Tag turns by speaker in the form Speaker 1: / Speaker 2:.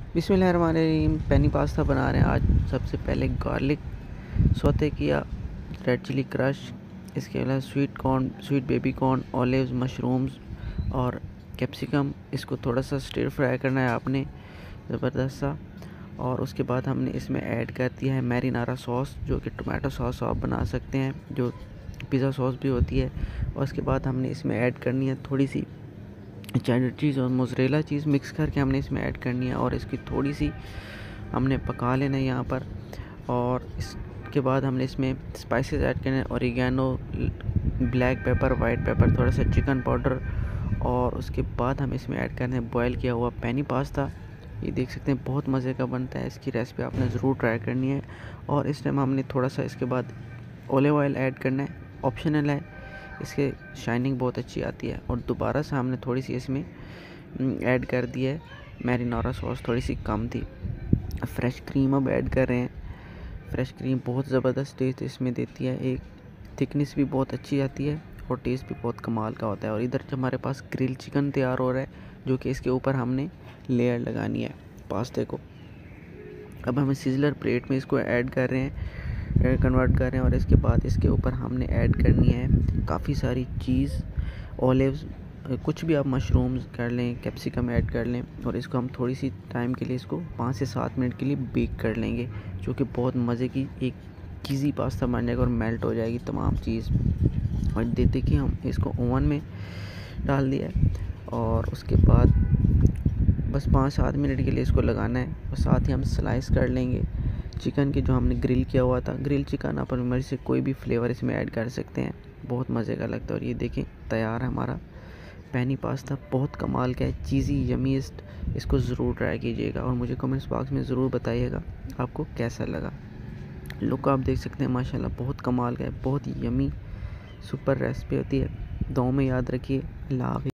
Speaker 1: बिस्मिल्लाहिर्रहमानिर्रहीम। Penne pasta बना रहे हैं आज। सबसे पहले गार्लिक सौते किया, रेड चिली क्रश, इसके अलावा sweet corn, sweet baby corn, olives, mushrooms और कैप्सिकम। इसको थोड़ा सा स्टिर फ्राई करना है आपने ज़बरदस्त सा। और उसके बाद हमने इसमें ऐड कर दिया है मैरिनारा सॉस, जो कि टोमेटो सॉस आप बना सकते हैं, जो पिज़्ज़ा सॉस भी होती है। और उसके बाद हमने इसमें ऐड करनी है थोड़ी सी चेडर चीज़ और मोज़रेला चीज़ मिक्स करके हमने इसमें ऐड करनी है और इसकी थोड़ी सी हमने पका लेना है यहाँ पर। और इसके बाद हमने इसमें स्पाइसेस ऐड करने हैं, oregano, black pepper, white pepper, थोड़ा सा चिकन पाउडर। और उसके बाद हम इसमें ऐड करते हैं बॉयल किया हुआ पेनी पास्ता। ये देख सकते हैं बहुत मज़े का बनता है। इसकी रेसिपी आपने ज़रूर ट्राई करनी है। और इस टाइम हमने थोड़ा सा इसके बाद ऑलिव ऑयल ऐड करना है, ऑप्शनल है, इसके शाइनिंग बहुत अच्छी आती है। और दोबारा से हमने थोड़ी सी इसमें ऐड कर दी है मैरिनारा सॉस, थोड़ी सी कम थी। फ्रेश क्रीम अब ऐड कर रहे हैं। फ्रेश क्रीम बहुत ज़बरदस्त टेस्ट इसमें देती है, एक थिकनेस भी बहुत अच्छी आती है और टेस्ट भी बहुत कमाल का होता है। और इधर हमारे पास ग्रिल चिकन तैयार हो रहा है, जो कि इसके ऊपर हमने लेयर लगानी है पास्ते को। अब हम सिजलर प्लेट में इसको ऐड कर रहे हैं, कन्वर्ट कर रहे हैं। और इसके बाद इसके ऊपर हमने ऐड करनी है काफ़ी सारी चीज़, ऑलिव्स, कुछ भी आप मशरूम्स कर लें, कैप्सिकम ऐड कर लें। और इसको हम थोड़ी सी टाइम के लिए इसको 5 से 7 मिनट के लिए बेक कर लेंगे, जो कि बहुत मज़े की एक चीज़ी पास्ता बन जाएगा और मेल्ट हो जाएगी तमाम चीज़। और देते कि हम इसको ओवन में डाल दिया और उसके बाद बस 5-7 मिनट के लिए इसको लगाना है। और साथ ही हम स्लाइस कर लेंगे चिकन के, जो हमने ग्रिल किया हुआ था। ग्रिल चिकन अपन मर्ज़ी से कोई भी फ्लेवर इसमें ऐड कर सकते हैं, बहुत मज़े का लगता है। और ये देखें तैयार है हमारा पेनी पास्ता, बहुत कमाल का है, चीज़ी यमीस्ट। इसको ज़रूर ट्राई कीजिएगा और मुझे कमेंट्स बॉक्स में ज़रूर बताइएगा आपको कैसा लगा। लुक आप देख सकते हैं माशाल्लाह बहुत कमाल का है, बहुत यमी सुपर रेसिपी होती है। दुआओं में याद रखिए। अल्लाह हाफ़िज़।